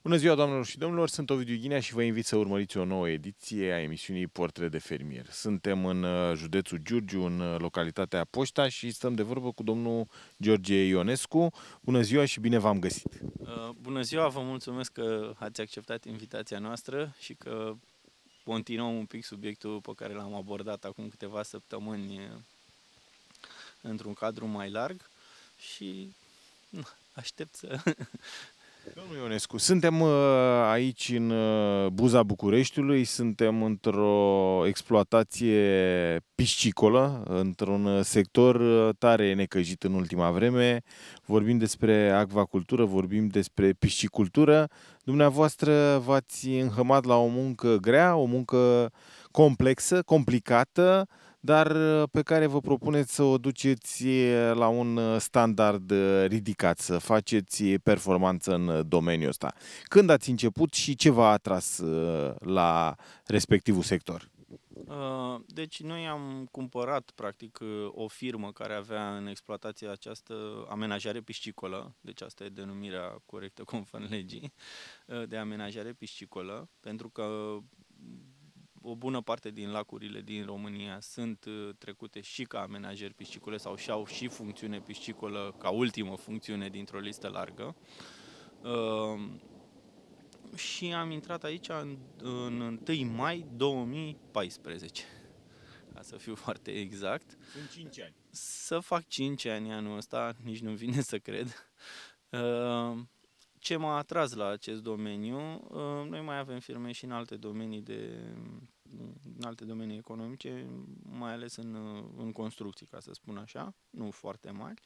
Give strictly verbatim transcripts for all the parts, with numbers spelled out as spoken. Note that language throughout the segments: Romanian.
Bună ziua, doamnelor și domnilor, sunt Ovidiu Ghinea și vă invit să urmăriți o nouă ediție a emisiunii Portret de fermier. Suntem în județul Giurgiu, în localitatea Poșta și stăm de vorbă cu domnul George Ionescu. Bună ziua și bine v-am găsit! Bună ziua, vă mulțumesc că ați acceptat invitația noastră și că continuăm un pic subiectul pe care l-am abordat acum câteva săptămâni într-un cadru mai larg și aștept să... Domnul Ionescu, suntem aici în Buza Bucureștiului, suntem într-o exploatație piscicolă, într-un sector tare necăjit în ultima vreme. Vorbim despre acvacultură, vorbim despre piscicultură. Dumneavoastră v-ați înhămat la o muncă grea, o muncă complexă, complicată, dar pe care vă propuneți să o duceți la un standard ridicat, să faceți performanță în domeniul ăsta. Când ați început și ce v-a atras la respectivul sector? Deci noi am cumpărat practic o firmă care avea în exploatație această amenajare piscicolă, deci asta e denumirea corectă conform legii, de amenajare piscicolă, pentru că o bună parte din lacurile din România sunt trecute și ca amenajări piscicole sau și-au și funcțiune piscicolă ca ultimă funcțiune dintr-o listă largă. Uh, și am intrat aici în, în întâi mai două mii paisprezece, ca să fiu foarte exact. Sunt cinci ani. Să fac cinci ani anul ăsta, nici nu vine să cred. Uh, ce m-a atras la acest domeniu? Uh, noi mai avem firme și în alte domenii de în alte domenii economice, mai ales în, în construcții, ca să spun așa, nu foarte mari.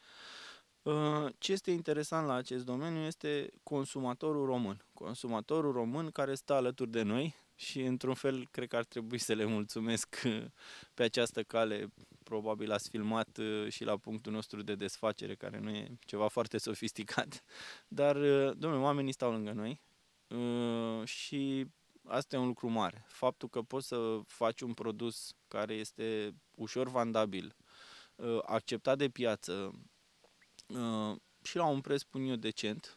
Ce este interesant la acest domeniu este consumatorul român. Consumatorul român care stă alături de noi și, într-un fel, cred că ar trebui să le mulțumesc pe această cale. Probabil ați filmat și la punctul nostru de desfacere, care nu e ceva foarte sofisticat, dar, domnule, oamenii stau lângă noi și asta e un lucru mare. Faptul că poți să faci un produs care este ușor vandabil, acceptat de piață și la un preț, spun eu, decent,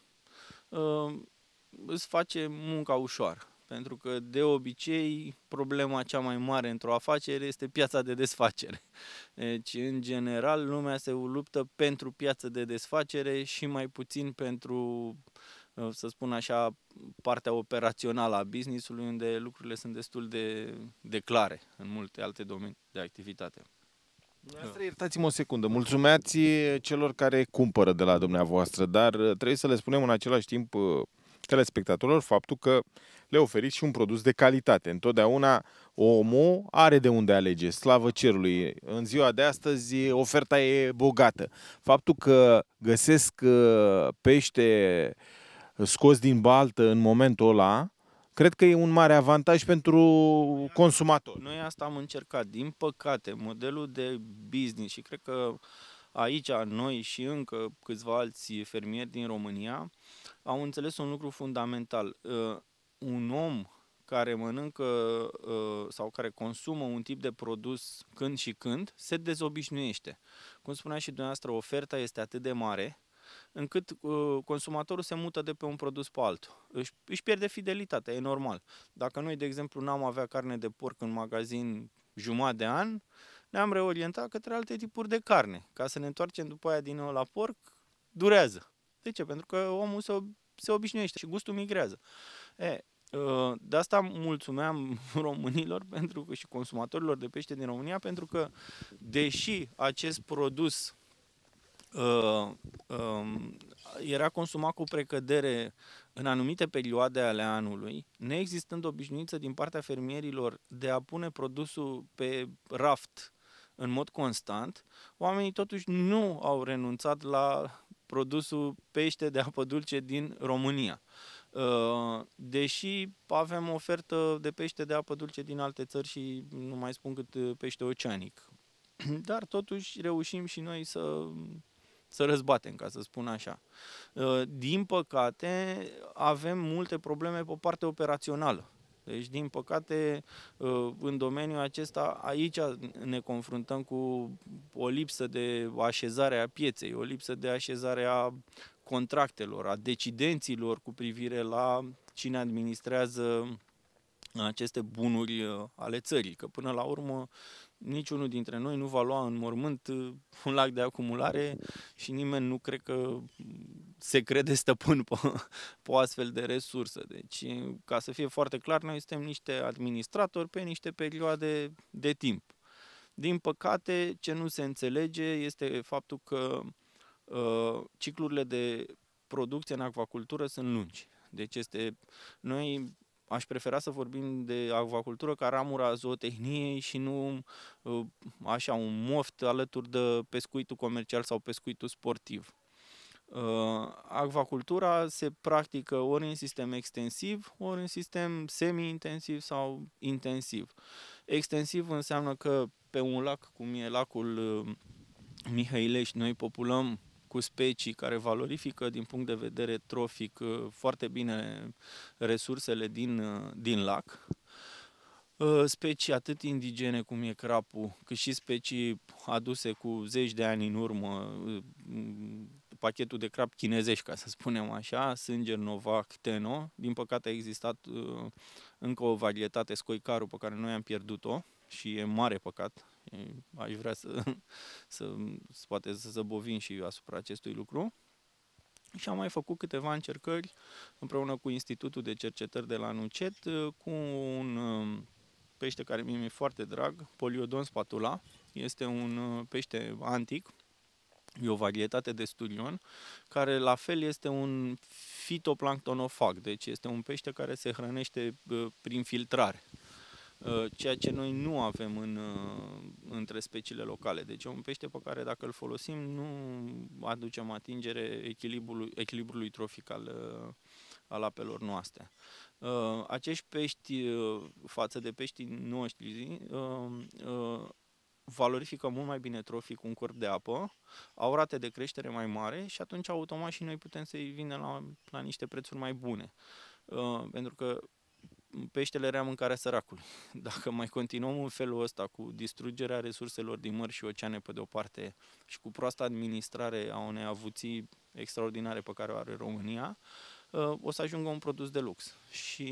îți face munca ușoară. Pentru că, de obicei, problema cea mai mare într-o afacere este piața de desfacere. Deci, în general, lumea se luptă pentru piață de desfacere și mai puțin pentru, să spun așa, partea operațională a business-ului, unde lucrurile sunt destul de, de clare în multe alte domenii de activitate. Iertați-mă o secundă, mulțumeați celor care cumpără de la dumneavoastră, dar trebuie să le spunem în același timp telespectatorilor faptul că le oferiți și un produs de calitate. Întotdeauna omul are de unde alege, slavă cerului. În ziua de astăzi oferta e bogată. Faptul că găsesc pește scos din baltă în momentul ăla, cred că e un mare avantaj pentru consumator. Noi asta am încercat. Din păcate, modelul de business, și cred că aici noi și încă câțiva alți fermieri din România au înțeles un lucru fundamental. Uh, un om care mănâncă uh, sau care consumă un tip de produs când și când, se dezobișnuiește. Cum spunea și dumneavoastră, oferta este atât de mare încât uh, consumatorul se mută de pe un produs pe altul. Își, își pierde fidelitatea, e normal. Dacă noi, de exemplu, n-am avea carne de porc în magazin jumătate de an, ne-am reorientat către alte tipuri de carne. Ca să ne întoarcem după aia din nou la porc, durează. De ce? Pentru că omul se, se obișnuiește și gustul migrează. E, de asta mulțumeam românilor pentru că, și consumatorilor de pește din România, pentru că, deși acest produs uh, uh, era consumat cu precădere în anumite perioade ale anului, neexistând obișnuință din partea fermierilor de a pune produsul pe raft în mod constant, oamenii totuși nu au renunțat la produsul pește de apă dulce din România. Deși avem ofertă de pește de apă dulce din alte țări și nu mai spun cât pește oceanic. Dar totuși reușim și noi să, să răzbatem, ca să spun așa. Din păcate, avem multe probleme pe partea operațională. Deci, din păcate, în domeniul acesta, aici ne confruntăm cu o lipsă de așezare a pieței, o lipsă de așezare a contractelor, a decidenților cu privire la cine administrează aceste bunuri ale țării, că până la urmă niciunul dintre noi nu va lua în mormânt un lac de acumulare și nimeni nu cred că se crede stăpân pe, pe o astfel de resursă. Deci, ca să fie foarte clar, noi suntem niște administratori pe niște perioade de timp. Din păcate, ce nu se înțelege este faptul că uh, ciclurile de producție în acvacultură sunt lungi. Deci este, noi aș prefera să vorbim de acvacultură ca ramura zootehniei și nu uh, așa un moft alături de pescuitul comercial sau pescuitul sportiv. Uh, acvacultura se practică ori în sistem extensiv, ori în sistem semi-intensiv sau intensiv. Extensiv înseamnă că pe un lac, cum e lacul uh, Mihăilești, noi populăm cu specii care valorifică din punct de vedere trofic uh, foarte bine resursele din, uh, din lac. Uh, specii atât indigene cum e crapul, cât și specii aduse cu zeci de ani în urmă, uh, pachetul de crap chinezești, ca să spunem așa, Sânger, Novac, Teno. Din păcate a existat uh, încă o varietate, Scoicaru, pe care noi am pierdut-o și e mare păcat. E, aș vrea să, să, să poate să zăbovin și asupra acestui lucru. Și am mai făcut câteva încercări împreună cu Institutul de Cercetări de la Nucet cu un uh, pește care mie mi-e foarte drag, Poliodon spatula. Este un uh, pește antic, e o varietate de sturion, care la fel este un fitoplanctonofag, deci este un pește care se hrănește uh, prin filtrare, uh, ceea ce noi nu avem în, uh, între speciile locale. Deci e un pește pe care dacă îl folosim nu aducem atingere echilibrului, echilibrului trofic al, uh, al apelor noastre. Uh, acești pești, uh, față de peștii noștri, uh, uh, valorifică mult mai bine trofic un corp de apă, au rate de creștere mai mare și atunci automat și noi putem să-i vindem la, la niște prețuri mai bune. Uh, pentru că peștele rea mâncarea săracului. Dacă mai continuăm în felul ăsta cu distrugerea resurselor din mări și oceane pe de o parte și cu proasta administrare a unei avuții extraordinare pe care o are România, uh, o să ajungă un produs de lux. Și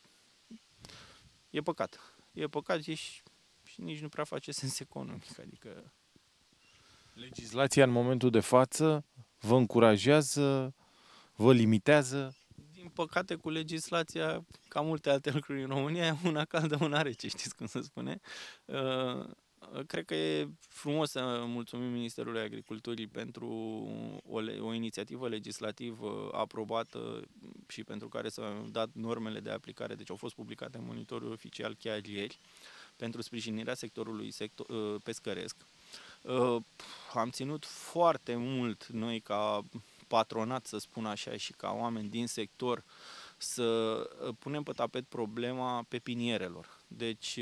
e păcat. E păcat și și nici nu prea face sens economic, adică... Legislația în momentul de față vă încurajează, vă limitează? Din păcate, cu legislația, ca multe alte lucruri în România, una caldă, una rece, știți cum se spune. Uh, cred că e frumos să mulțumim Ministerului Agriculturii pentru o, o inițiativă legislativă aprobată și pentru care s-au dat normele de aplicare, deci au fost publicate în monitorul oficial chiar ieri, pentru sprijinirea sectorului sector, pescăresc. Am ținut foarte mult noi ca patronat, să spun așa, și ca oameni din sector să punem pe tapet problema pepinierelor. Deci,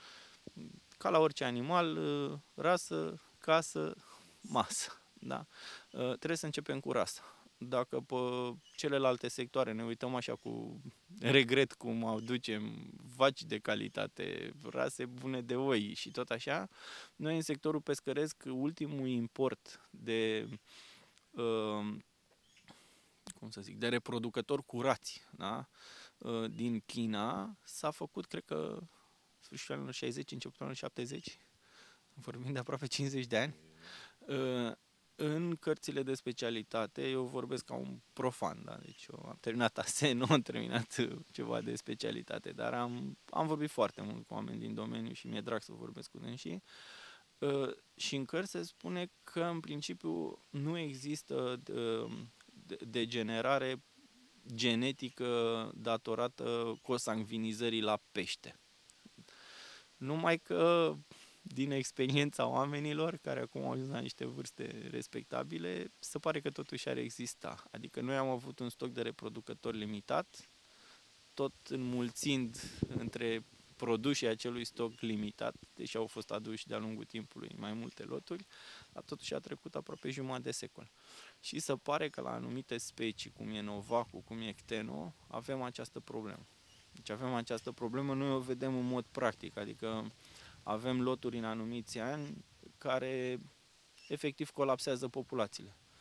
ca la orice animal, rasă, casă, masă. Da? Trebuie să începem cu rasa. Dacă pe celelalte sectoare ne uităm așa cu regret cum aducem vaci de calitate, rase bune de oi și tot așa, noi în sectorul pescăresc, ultimul import de, uh, cum să zic, de reproducători curați, da? uh, din China s-a făcut, cred că, sfârșitul anilor șaizeci, începutul anilor șaptezeci, vorbim de aproape cincizeci de ani. Uh, În cărțile de specialitate, eu vorbesc ca un profan, da? Deci eu am terminat A S E, nu am terminat ceva de specialitate, dar am, am vorbit foarte mult cu oameni din domeniu și mi-e drag să vorbesc cu dânsii. Uh, și în cărți se spune că, în principiu, nu există degenerare genetică datorată consanguinizării la pește. Numai că din experiența oamenilor, care acum au ajuns la niște vârste respectabile, se pare că totuși ar exista. Adică noi am avut un stoc de reproducători limitat, tot înmulțind între produsii acelui stoc limitat, deși au fost aduși de-a lungul timpului mai multe loturi, dar totuși a trecut aproape jumătate de secol. Și se pare că la anumite specii, cum e Novacul, cum e Cteno, avem această problemă. Deci avem această problemă, noi o vedem în mod practic, adică avem loturi în anumiți ani care efectiv colapsează populațiile.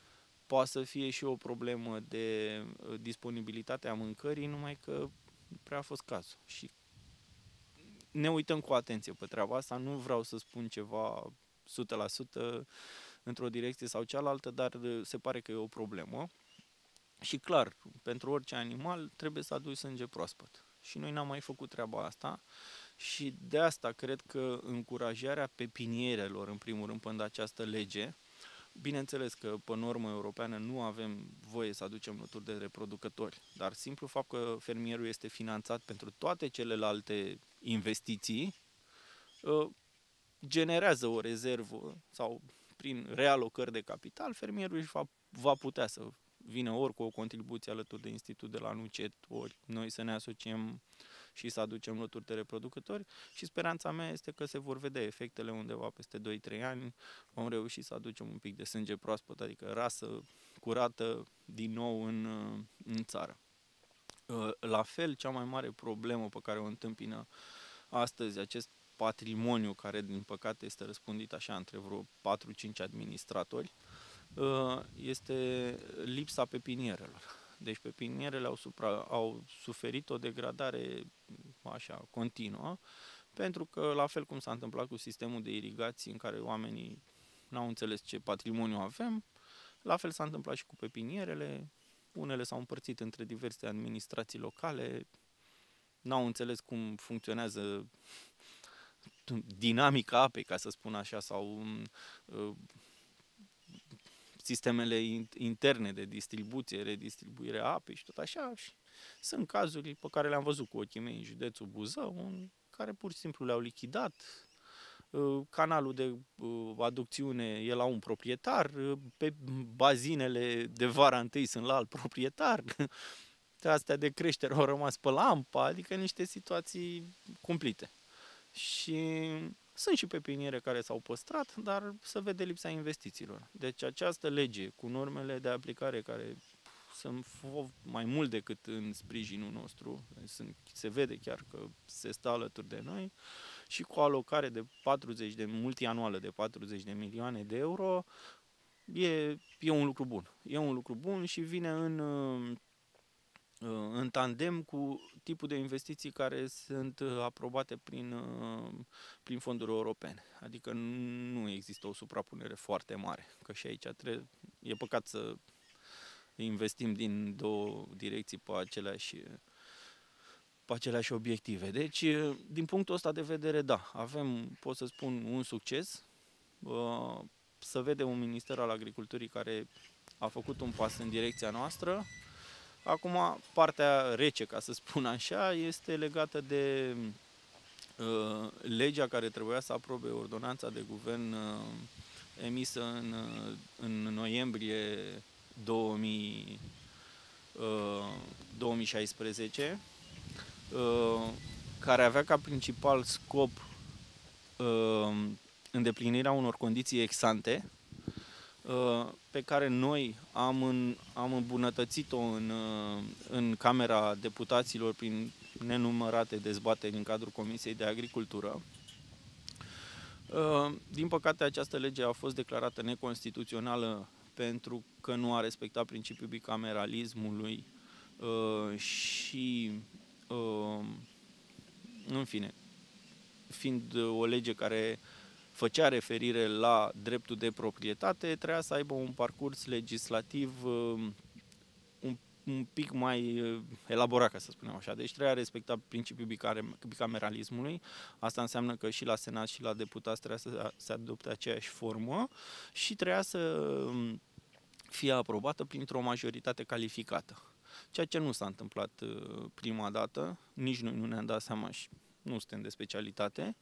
poate să fie și o problemă de disponibilitate a mâncării, numai că nu prea a fost cazul. Și ne uităm cu atenție pe treaba asta, nu vreau să spun ceva o sută la sută într-o direcție sau cealaltă, dar se pare că e o problemă. Și clar, pentru orice animal trebuie să aduci sânge proaspăt. Și noi n-am mai făcut treaba asta și de asta cred că încurajarea pepinierelor, în primul rând, până această lege, bineînțeles că pe normă europeană nu avem voie să aducem lături de reproducători, dar simplu fapt că fermierul este finanțat pentru toate celelalte investiții, generează o rezervă sau prin realocări de capital, fermierul își va, va putea să vină ori cu o contribuție alături de institut de la NUCET, ori noi să ne asociem și să aducem lături de reproducători și speranța mea este că se vor vedea efectele undeva peste doi trei ani, vom reuși să aducem un pic de sânge proaspăt, adică rasă curată din nou în, în țară. La fel, cea mai mare problemă pe care o întâmpină astăzi acest patrimoniu care, din păcate, este răspândit așa între vreo patru cinci administratori, este lipsa pepinierelor. Deci pepinierele au, supra, au suferit o degradare așa continuă, pentru că, la fel cum s-a întâmplat cu sistemul de irigații în care oamenii n-au înțeles ce patrimoniu avem, la fel s-a întâmplat și cu pepinierele. Unele s-au împărțit între diverse administrații locale, n-au înțeles cum funcționează dinamica apei, ca să spun așa, sau uh, sistemele interne de distribuție, redistribuire a apei și tot așa. Și sunt cazuri pe care le-am văzut cu ochii mei în județul Buzău, în care pur și simplu le-au lichidat. Uh, canalul de uh, aducțiune e la un proprietar, uh, pe bazinele de vara întâi sunt la alt proprietar, astea de creștere au rămas pe lampa, adică niște situații cumplite. Și sunt și pepiniere care s-au păstrat, dar se vede lipsa investițiilor. Deci această lege, cu normele de aplicare care sunt mai mult decât în sprijinul nostru, sunt, se vede chiar că se stă alături de noi, și cu o alocare de patruzeci de multianuală de patruzeci de milioane de euro, e, e un lucru bun. E un lucru bun și vine în... în tandem cu tipul de investiții care sunt aprobate prin, prin fonduri europene. Adică nu există o suprapunere foarte mare, că și aici trebuie, e păcat să investim din două direcții pe aceleași, pe aceleași obiective. Deci, din punctul ăsta de vedere, da, avem, pot să spun, un succes. Să vede un minister al agriculturii care a făcut un pas în direcția noastră. Acum, partea rece, ca să spun așa, este legată de uh, legea care trebuia să aprobe ordonanța de guvern uh, emisă în, uh, în noiembrie două mii, uh, două mii șaisprezece, uh, care avea ca principal scop uh, îndeplinirea unor condiții ex ante, pe care noi am, în, am îmbunătățit-o în, în Camera Deputaților prin nenumărate dezbateri în cadrul Comisiei de Agricultură. Din păcate, această lege a fost declarată neconstituțională pentru că nu a respectat principiul bicameralismului și, în fine, fiind o lege care făcea referire la dreptul de proprietate, trebuia să aibă un parcurs legislativ un, un pic mai elaborat, ca să spunem așa. Deci trebuia respecta principiul bicameralismului. Asta înseamnă că și la Senat și la deputați trebuia să se adopte aceeași formă și trebuia să fie aprobată printr-o majoritate calificată. Ceea ce nu s-a întâmplat prima dată, nici noi nu ne-am dat seama și nu suntem de specialitate.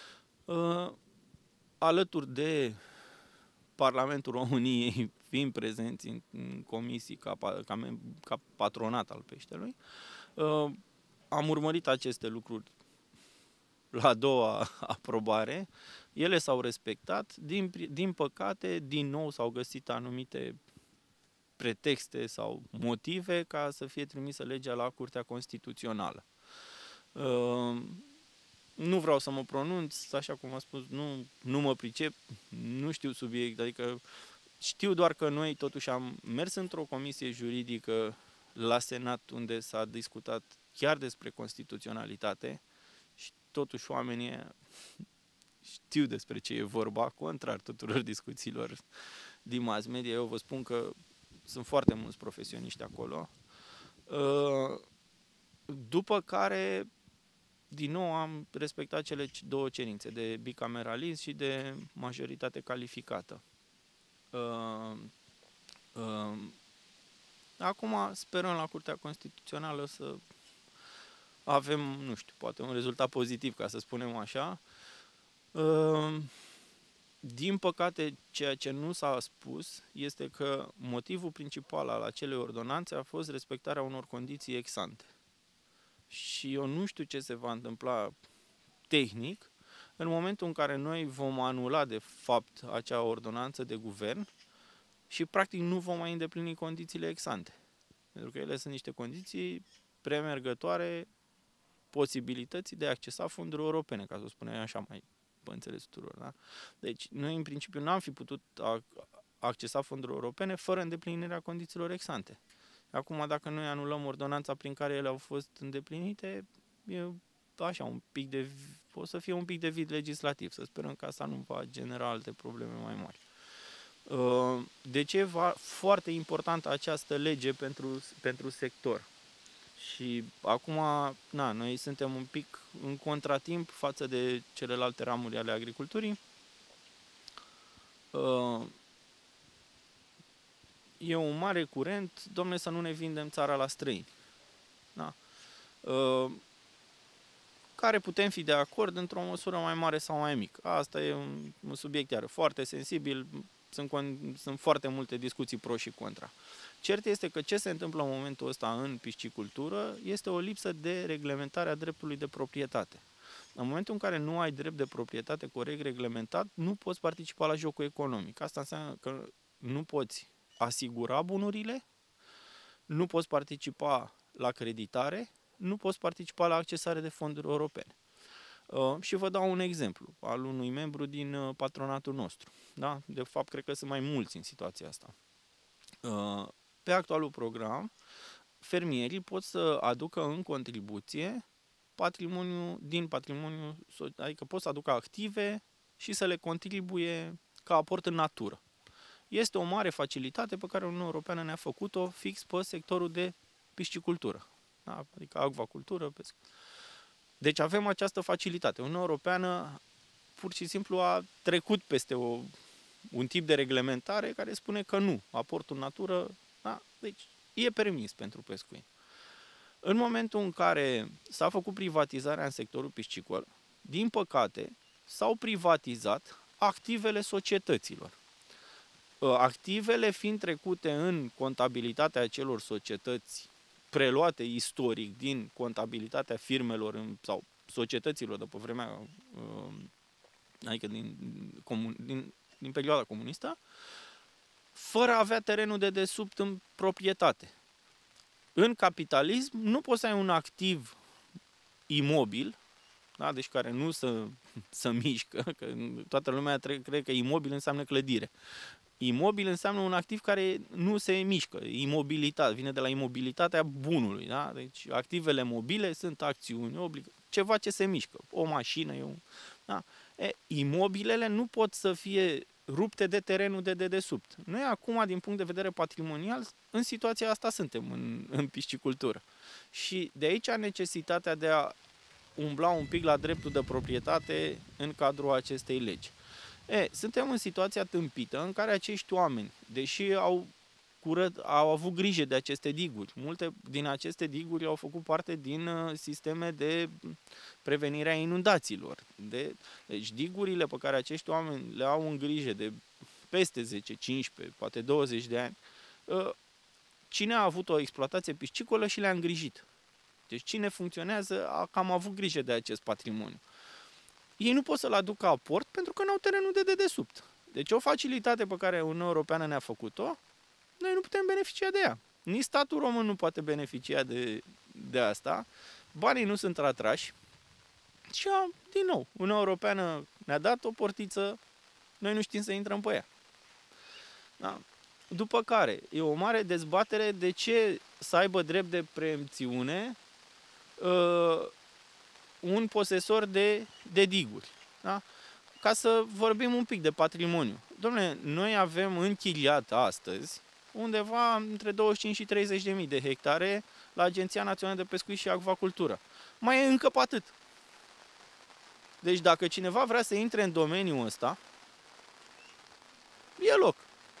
Alături de Parlamentul României, fiind prezenți în, în comisii ca, ca, ca patronat al peștelui, uh, am urmărit aceste lucruri la a doua aprobare. Ele s-au respectat. Din, din păcate, din nou s-au găsit anumite pretexte sau motive ca să fie trimisă legea la Curtea Constituțională. Uh, Nu vreau să mă pronunț, așa cum am spus, nu, nu mă pricep, nu știu subiect, adică Știu doar că noi totuși am mers într-o comisie juridică la Senat unde s-a discutat chiar despre constituționalitate și totuși oamenii știu despre ce e vorba, contrar tuturor discuțiilor din mass media. Eu vă spun că sunt foarte mulți profesioniști acolo. După care, din nou, am respectat cele două cerințe, de bicameralism și de majoritate calificată. Acum sperăm la Curtea Constituțională să avem, nu știu, poate un rezultat pozitiv, ca să spunem așa. Din păcate, ceea ce nu s-a spus este că motivul principal al acelei ordonanțe a fost respectarea unor condiții ex ante. Și eu nu știu ce se va întâmpla tehnic în momentul în care noi vom anula de fapt acea ordonanță de guvern și practic nu vom mai îndeplini condițiile ex ante. Pentru că ele sunt niște condiții premergătoare posibilității de a accesa fonduri europene, ca să o spunem așa mai pe înțeles tuturor. Da? Deci noi în principiu n-am fi putut accesa fonduri europene fără îndeplinirea condițiilor ex ante. Acum, dacă noi anulăm ordonanța prin care ele au fost îndeplinite, e așa, un pic de, o să fie un pic de vid legislativ. Să sperăm că asta nu va genera alte probleme mai mari. De ce e foarte importantă această lege pentru, pentru sector? Și acum, na, noi suntem un pic în contratimp față de celelalte ramuri ale agriculturii. E un mare curent, dom'le, să nu ne vindem țara la străini. Da? Care putem fi de acord într-o măsură mai mare sau mai mică. Asta e un, un subiect iară foarte sensibil, sunt, sunt foarte multe discuții pro și contra. Cert este că ce se întâmplă în momentul ăsta în piscicultură este o lipsă de reglementare a dreptului de proprietate. În momentul în care nu ai drept de proprietate corect reglementat, nu poți participa la jocul economic. Asta înseamnă că nu poți asigura bunurile, nu poți participa la creditare, nu poți participa la accesare de fonduri europene. Uh, și vă dau un exemplu al unui membru din uh, patronatul nostru. Da? De fapt, cred că sunt mai mulți în situația asta. Uh, pe actualul program, fermierii pot să aducă în contribuție patrimoniu, din patrimoniu, adică pot să aducă active și să le contribuie ca aport în natură. Este o mare facilitate pe care Uniunea Europeană ne-a făcut-o fix pe sectorul de piscicultură, da? Adică acvacultură, pescă. Deci avem această facilitate. Uniunea Europeană pur și simplu a trecut peste o, un tip de reglementare care spune că nu, aportul în natură, da? Deci e permis pentru pescuit. În momentul în care s-a făcut privatizarea în sectorul piscicol, din păcate, s-au privatizat activele societăților. Activele fiind trecute în contabilitatea acelor societăți preluate istoric din contabilitatea firmelor sau societăților de pe vremea, adică din, din, din perioada comunistă, fără a avea terenul de desubt în proprietate. În capitalism nu poți să ai un activ imobil, da? Deci care nu să, să mișcă, că toată lumea crede că imobil înseamnă clădire. Imobil înseamnă un activ care nu se mișcă, imobilitate, vine de la imobilitatea bunului. Da? Deci activele mobile sunt acțiuni, oblig, ceva ce se mișcă, o mașină. Eu, da? E, imobilele nu pot să fie rupte de terenul de dedesubt. Noi acum, din punct de vedere patrimonial, în situația asta suntem în, în piscicultură. Și de aici necesitatea de a umbla un pic la dreptul de proprietate în cadrul acestei legi. E, suntem în situația tâmpită în care acești oameni, deși au, curăt, au avut grijă de aceste diguri, multe din aceste diguri au făcut parte din uh, sisteme de prevenire a inundațiilor. De, deci digurile pe care acești oameni le au în grijă de peste zece, cincisprezece, poate douăzeci de ani, uh, cine a avut o exploatație piscicolă și le-a îngrijit. Deci cine funcționează a cam avut grijă de acest patrimoniu. Ei nu pot să-l aducă aport pentru că nu au terenul de dedesubt. Deci o facilitate pe care Uniunea Europeană ne-a făcut-o, noi nu putem beneficia de ea. Nici statul român nu poate beneficia de, de asta. Banii nu sunt atrași. Și, a, din nou, Uniunea Europeană ne-a dat o portiță, noi nu știm să intrăm pe ea. Da? După care, e o mare dezbatere de ce să aibă drept de preemțiune uh, un posesor de, de diguri. Da? Ca să vorbim un pic de patrimoniu. Dom'le, noi avem închiriat astăzi undeva între douăzeci și cinci și treizeci de mii de hectare la Agenția Națională de Pescuit și Acvacultură. Mai e încă pe atât. Deci dacă cineva vrea să intre în domeniul ăsta, e loc.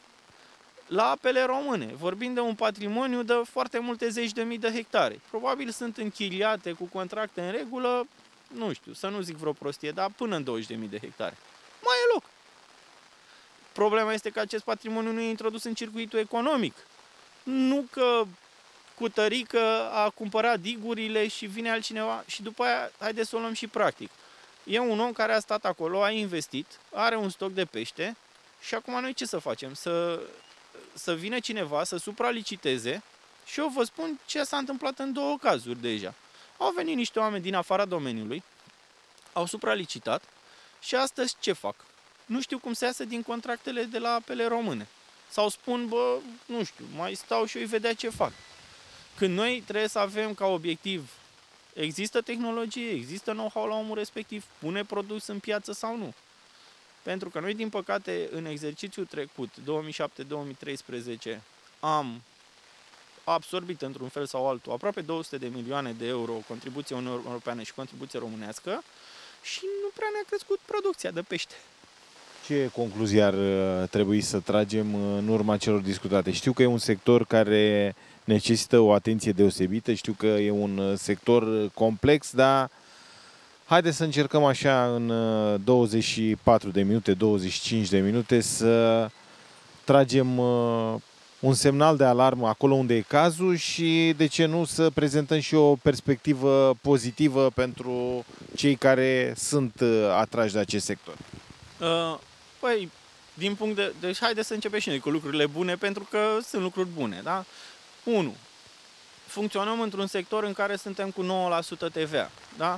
La apele române, vorbim de un patrimoniu de foarte multe zeci de mii de hectare. Probabil sunt închiriate cu contracte în regulă, nu știu, să nu zic vreo prostie, dar până în douăzeci de mii de hectare. Mai e loc. Problema este că acest patrimoniu nu e introdus în circuitul economic. Nu că cu tărică a cumpărat digurile și vine altcineva și după aia, haideți să o luăm și practic. E un om care a stat acolo, a investit, are un stoc de pește și acum noi ce să facem? Să, să vină cineva să supraliciteze și eu vă spun ce s-a întâmplat în două cazuri deja. Au venit niște oameni din afara domeniului, au supralicitat și astăzi ce fac? Nu știu cum să iasă din contractele de la apele române. Sau spun, bă, nu știu, mai stau și eu îi vedea ce fac. Când noi trebuie să avem ca obiectiv, există tehnologie, există know-how la omul respectiv, pune produs în piață sau nu. Pentru că noi, din păcate, în exercițiul trecut, două mii șapte două mii treisprezece, am absorbit într-un fel sau altul aproape două sute de milioane de euro contribuție Uniunii Europeană și contribuție românească și nu prea ne-a crescut producția de pește. Ce concluzie ar trebui să tragem în urma celor discutate? Știu că e un sector care necesită o atenție deosebită, știu că e un sector complex, dar haideți să încercăm așa în douăzeci și patru de minute, douăzeci și cinci de minute să tragem un semnal de alarmă acolo unde e cazul și, de ce nu, să prezentăm și o perspectivă pozitivă pentru cei care sunt atrași de acest sector. Uh, păi, din punct de... Deci haideți să începem și noi cu lucrurile bune, pentru că sunt lucruri bune, da? unu. Funcționăm într-un sector în care suntem cu nouă la sută T V A, da?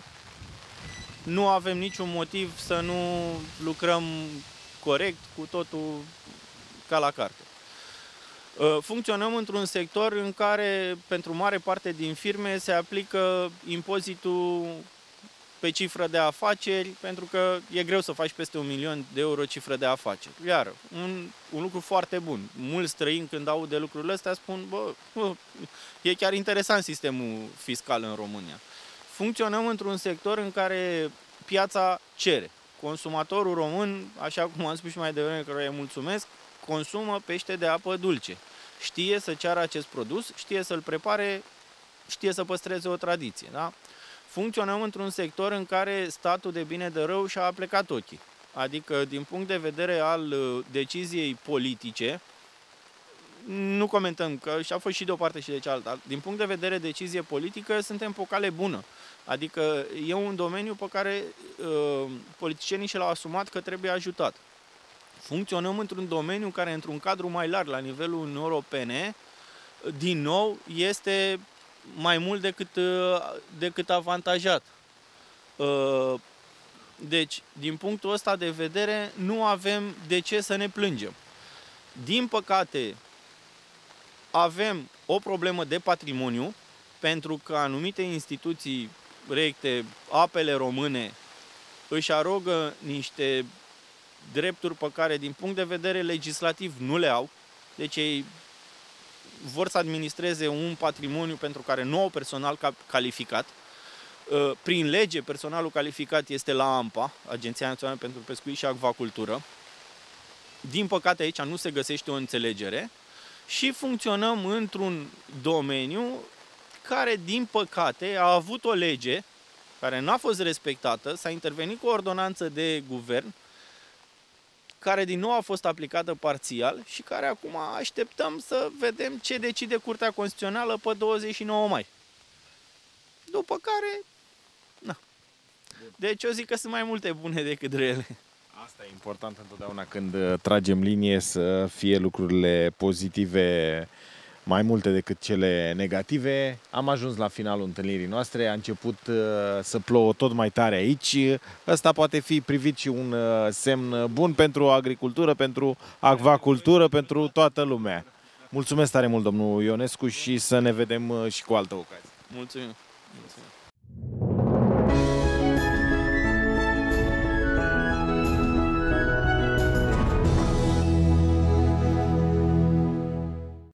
Nu avem niciun motiv să nu lucrăm corect, cu totul ca la carte. Funcționăm într-un sector în care, pentru mare parte din firme, se aplică impozitul pe cifră de afaceri, pentru că e greu să faci peste un milion de euro cifră de afaceri. Iar un, un lucru foarte bun. Mulți străini, când aud de lucrurile astea, spun, bă, bă, e chiar interesant sistemul fiscal în România. Funcționăm într-un sector în care piața cere. Consumatorul român, așa cum am spus și mai devreme, căruia îi mulțumesc, consumă pește de apă dulce. Știe să ceară acest produs, știe să-l prepare, știe să păstreze o tradiție. Da? Funcționăm într-un sector în care statul de bine de rău și-a plecat ochii. Adică, din punct de vedere al deciziei politice, nu comentăm, că și-a fost și de o parte și de cealaltă, din punct de vedere decizie politică, suntem pe o cale bună. Adică e un domeniu pe care uh, politicienii și l-au asumat că trebuie ajutat. Funcționăm într-un domeniu care, într-un cadru mai larg, la nivelul Uniunii Europene, din nou, este mai mult decât, decât avantajat. Deci, din punctul ăsta de vedere, nu avem de ce să ne plângem. Din păcate, avem o problemă de patrimoniu, pentru că anumite instituții recte, apele române, își arogă niște drepturi pe care, din punct de vedere legislativ, nu le au. Deci ei vor să administreze un patrimoniu pentru care nu au personal calificat. Prin lege, personalul calificat este la ANPA, Agenția Națională pentru Pescuit și Acvacultură. Din păcate, aici nu se găsește o înțelegere și funcționăm într-un domeniu care, din păcate, a avut o lege care n-a fost respectată, s-a intervenit cu o ordonanță de guvern, care din nou a fost aplicată parțial și care acum așteptăm să vedem ce decide Curtea Constituțională pe douăzeci și nouă mai. După care, na. Deci eu zic că sunt mai multe bune decât rele. Asta e important întotdeauna când tragem linie, să fie lucrurile pozitive mai multe decât cele negative. Am ajuns la finalul întâlnirii noastre, a început uh, să plouă tot mai tare aici. Ăsta poate fi privit și un uh, semn bun pentru agricultură, pentru acvacultură, pentru toată lumea. Mulțumesc tare mult, domnul Ionescu, și să ne vedem uh, și cu altă ocazie. Mulțumim! Mulțumim.